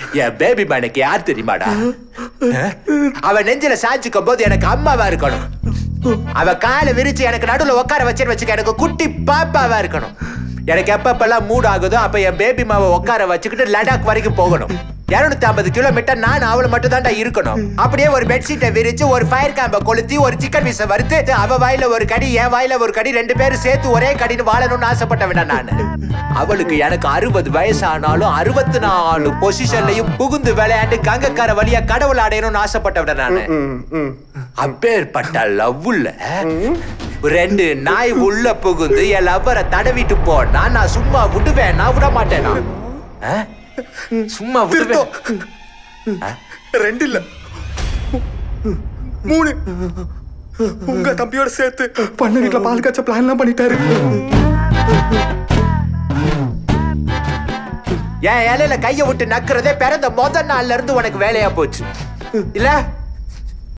என் baby மேனுக்கு யார் தெரியுமாடா? அவ நெஞ்சில சாஞ்சுக்கும் போது எனக்கு அம்மாவா இருக்கணும். அவ காலை விரிச்சு எனக்கு நடுவுல உட்கார வச்சேன்னு வச்சுக்க எனக்கு குட்டி பாப்பாவா இருக்கணும். எனக்கு எப்பப்பெல்லாம் மூட் ஆகுதோ அப்ப என் பேபி மாவை உட்கார வச்சுக்கிட்டு லடாக் வரைக்கும் போகணும். 250 கிலோமீட்டர் நான் அவளை மட்டும் தான்டா இருக்கணும். அப்படியே ஒரு பெட்ஷீட்டை விரிச்சு ஒரு ஃபயர் கேம்பை கொளுத்தி ஒரு சிக்கன் பீஸை வறுத்து அவ வாயில ஒரு கடி என் வாயில ஒரு கடி 2 பேரும் சேர்த்து ஒரே கடின்னு வாழணும்னு ஆசைப்பட்டவன் நான். அவளுக்கு எனக்கு 60 வயசு ஆனாலும் 64 பொசிஷன்லயும் புகுந்து விளையாண்டு கங்கக்கார வழியா கடவுள் அடையணும்னு ஆசைப்பட்டவன் நானு. அப்பேற்பட்ட லவ்வுல 2 நாய் உள்ள புகுந்து என் லவ்வரை தடவிட்டு போனா நான் சும்மா விடுவேன்? நான் விட மாட்டேனா? சும்மா விடுவேன்? 2 இல்ல 3. உங்க தம்பியோட சேர்த்து பண்ண வீட்டுல பால் காய்ச்ச பிளான் எல்லாம் பண்ணிட்டாரு. என் இலையில கைய விட்டு நக்குறதே பிறந்த முதல் நாள்ல இருந்து உனக்கு வேலையா போச்சு இல்ல?